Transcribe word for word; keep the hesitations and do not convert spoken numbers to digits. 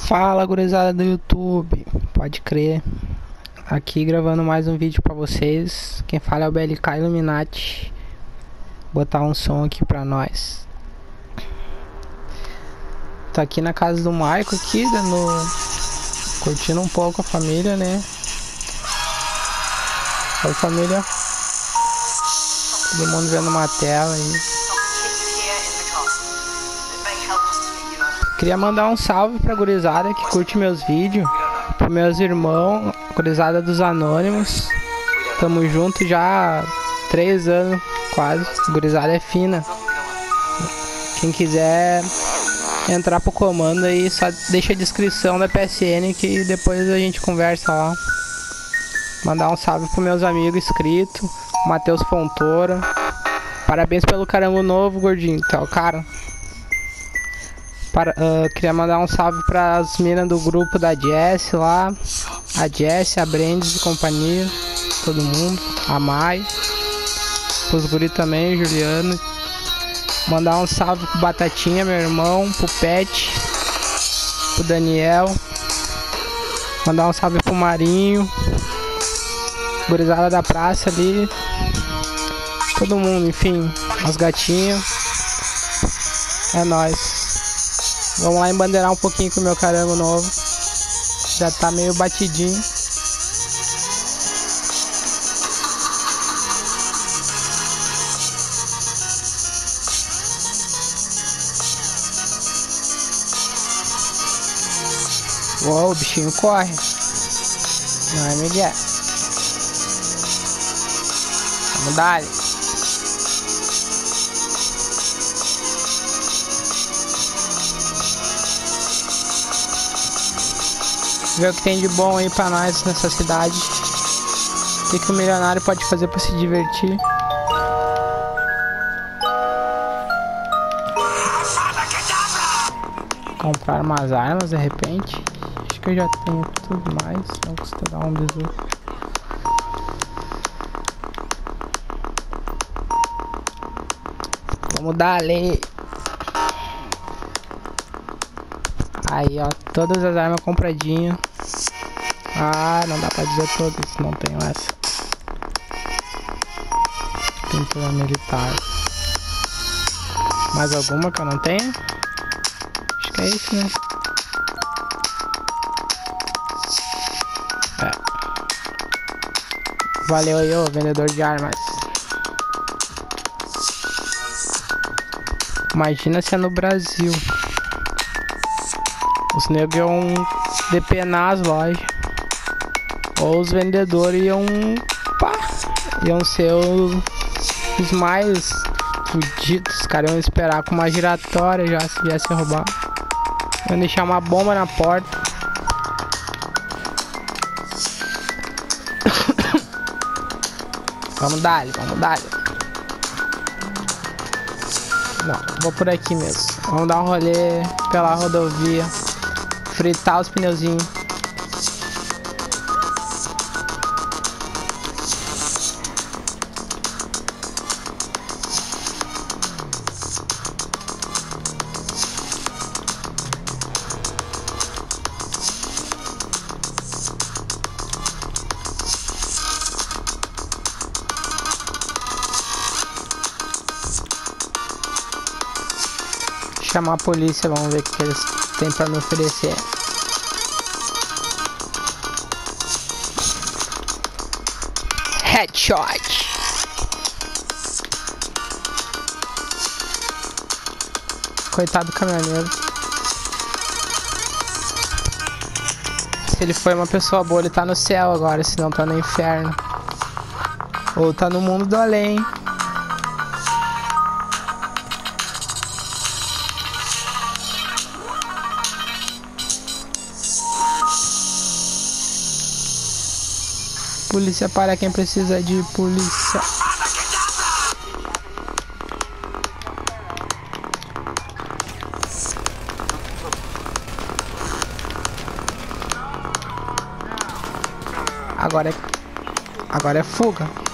Fala, gurizada do YouTube, pode crer, aqui gravando mais um vídeo pra vocês. Quem fala é o B L K Illuminati. Botar um som aqui pra nós. Tô aqui na casa do Maico aqui, dando, curtindo um pouco a família, né? Oi, família. Todo mundo vendo uma tela aí. Queria mandar um salve pra gurizada que curte meus vídeos, pros meus irmãos, gurizada dos Anônimos. Tamo junto já há três anos quase, gurizada é fina. Quem quiser entrar pro comando aí, só deixa a descrição da P S N que depois a gente conversa lá. Mandar um salve pros meus amigos inscritos, Matheus Fontoura. Parabéns pelo carango novo, gordinho, tá o cara. Para, uh, queria mandar um salve para as minas do grupo da Jess lá, a Jess, a Brandes e companhia, todo mundo, a Mai, os guri também, Juliano. Mandar um salve pro Batatinha, meu irmão, pro Pet, pro Daniel. Mandar um salve pro Marinho, gurizada da praça ali, todo mundo, enfim, as gatinhas. É nóis. Vamos lá embandeirar um pouquinho com o meu carango novo. Já tá meio batidinho. Uou, o bichinho corre. Não é, Miguel? Vamos dar. Ver o que tem de bom aí pra nós nessa cidade. O que, que o milionário pode fazer pra se divertir? Comprar umas armas de repente. Acho que eu já tenho tudo mais. Não custa dar um bisu. Vamos dar ali. Aí, ó, todas as armas compradinhas. Ah, não dá pra dizer todas, não tenho essa. Pintura militar. Mais alguma que eu não tenho? Acho que é isso, né? É. Valeu aí, ô vendedor de armas. Imagina se é no Brasil. Os negros iam depenar as lojas. Ou os vendedores iam, pá, iam ser os, os mais fudidos. Os caras iam esperar com uma giratória já se viesse roubar. Iam deixar uma bomba na porta. Vamos dar, vamos dar. Não, vou por aqui mesmo. Vamos dar um rolê pela rodovia. Fritar os pneuzinhos. Chamar a polícia, vamos ver o que eles têm pra me oferecer. Headshot. Coitado do caminhoneiro. Se ele foi uma pessoa boa, ele tá no céu agora, senão tá no inferno. Ou tá no mundo do além. Polícia para quem precisa de polícia. Agora é, agora é fuga.